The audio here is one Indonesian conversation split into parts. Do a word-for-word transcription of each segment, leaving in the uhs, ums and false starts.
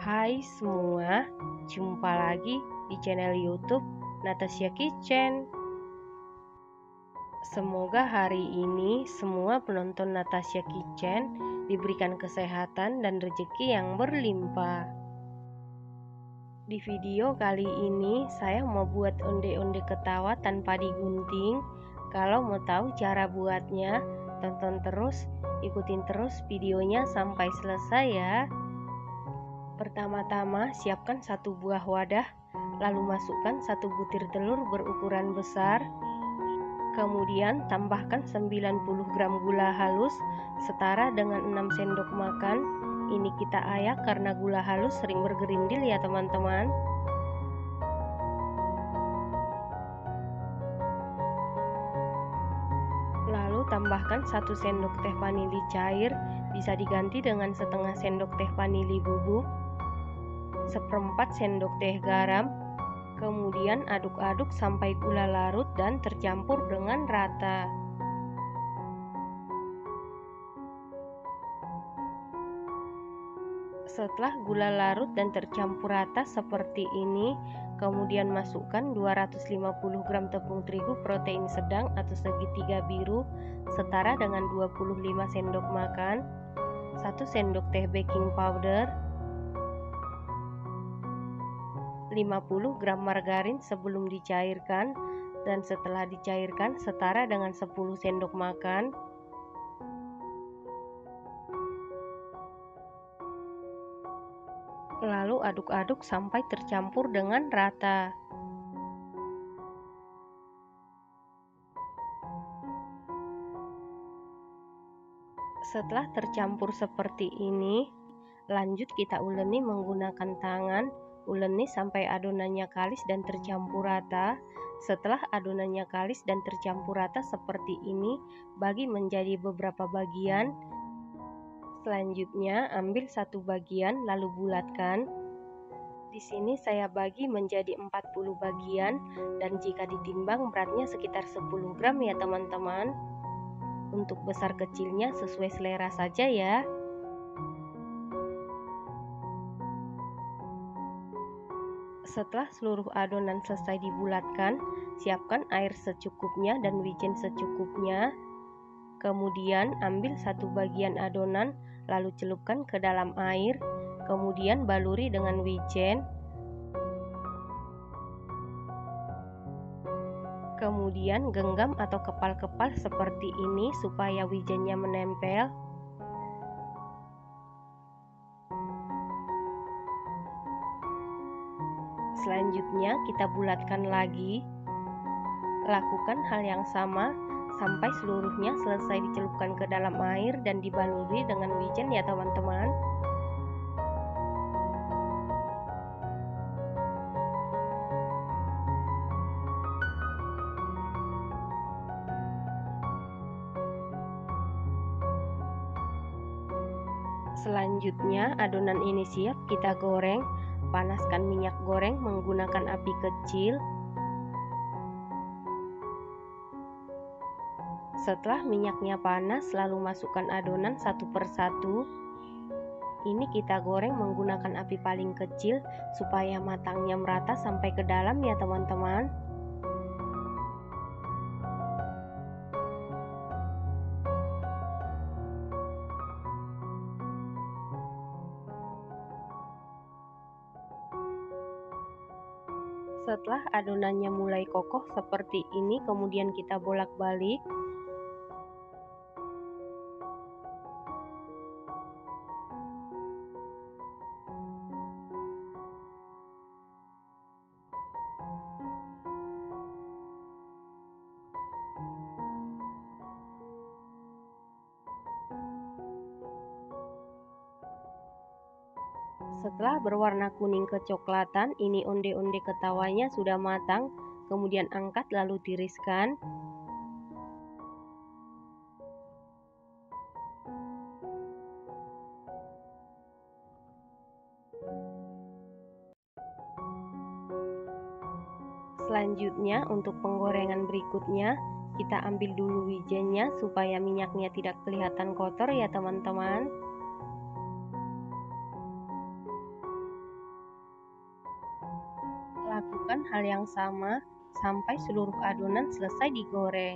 Hai semua, jumpa lagi di channel YouTube Natasha Kitchen. Semoga hari ini semua penonton Natasha Kitchen diberikan kesehatan dan rezeki yang berlimpah. Di video kali ini saya mau buat onde-onde ketawa tanpa digunting. Kalau mau tahu cara buatnya, tonton terus, ikutin terus videonya sampai selesai ya. Pertama-tama siapkan satu buah wadah, lalu masukkan satu butir telur berukuran besar. Kemudian tambahkan sembilan puluh gram gula halus setara dengan enam sendok makan. Ini kita ayak karena gula halus sering bergerindil ya teman-teman. Lalu tambahkan satu sendok teh vanili cair, bisa diganti dengan setengah sendok teh vanili bubuk, seperempat sendok teh garam. Kemudian aduk-aduk sampai gula larut dan tercampur dengan rata. Setelah gula larut dan tercampur rata seperti ini, kemudian masukkan dua ratus lima puluh gram tepung terigu protein sedang atau segitiga biru setara dengan dua puluh lima sendok makan, satu sendok teh baking powder, lima puluh gram margarin sebelum dicairkan, dan setelah dicairkan setara dengan sepuluh sendok makan. Lalu aduk-aduk sampai tercampur dengan rata. Setelah tercampur seperti ini, lanjut kita uleni menggunakan tangan. Uleni sampai adonannya kalis dan tercampur rata. Setelah adonannya kalis dan tercampur rata seperti ini, bagi menjadi beberapa bagian. Selanjutnya, ambil satu bagian lalu bulatkan. Di sini saya bagi menjadi empat puluh bagian, dan jika ditimbang beratnya sekitar sepuluh gram ya teman-teman. Untuk besar kecilnya sesuai selera saja ya. Setelah seluruh adonan selesai dibulatkan, siapkan air secukupnya dan wijen secukupnya. Kemudian ambil satu bagian adonan lalu celupkan ke dalam air, kemudian baluri dengan wijen. Kemudian genggam atau kepal-kepal seperti ini supaya wijennya menempel. Selanjutnya kita bulatkan lagi. Lakukan hal yang sama sampai seluruhnya selesai dicelupkan ke dalam air dan dibaluri dengan wijen ya teman-teman. Selanjutnya adonan ini siap kita goreng. Panaskan minyak goreng menggunakan api kecil. Setelah minyaknya panas, lalu masukkan adonan satu persatu. Ini kita goreng menggunakan api paling kecil supaya matangnya merata sampai ke dalam ya teman-teman. Setelah adonannya mulai kokoh seperti ini, kemudian kita bolak-balik. Setelah berwarna kuning kecoklatan, ini onde-onde ketawanya sudah matang. Kemudian angkat lalu tiriskan. Selanjutnya untuk penggorengan berikutnya, kita ambil dulu wijennya supaya minyaknya tidak kelihatan kotor ya teman-teman. hal yang sama sampai seluruh adonan selesai digoreng.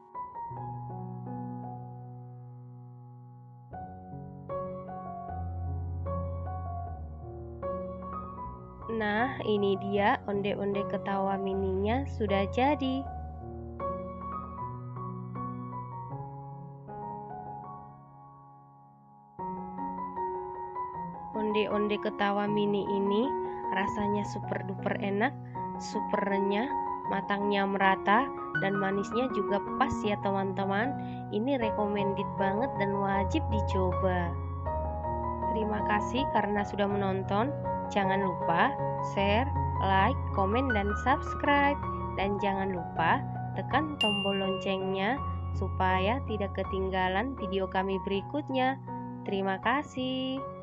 Nah, ini dia onde-onde ketawa mininya sudah jadi. Onde-onde ketawa mini ini rasanya super duper enak, super renyah, matangnya merata, dan manisnya juga pas ya teman-teman. Ini recommended banget dan wajib dicoba. Terima kasih karena sudah menonton. Jangan lupa share, like, komen, dan subscribe. Dan jangan lupa tekan tombol loncengnya supaya tidak ketinggalan video kami berikutnya. Terima kasih.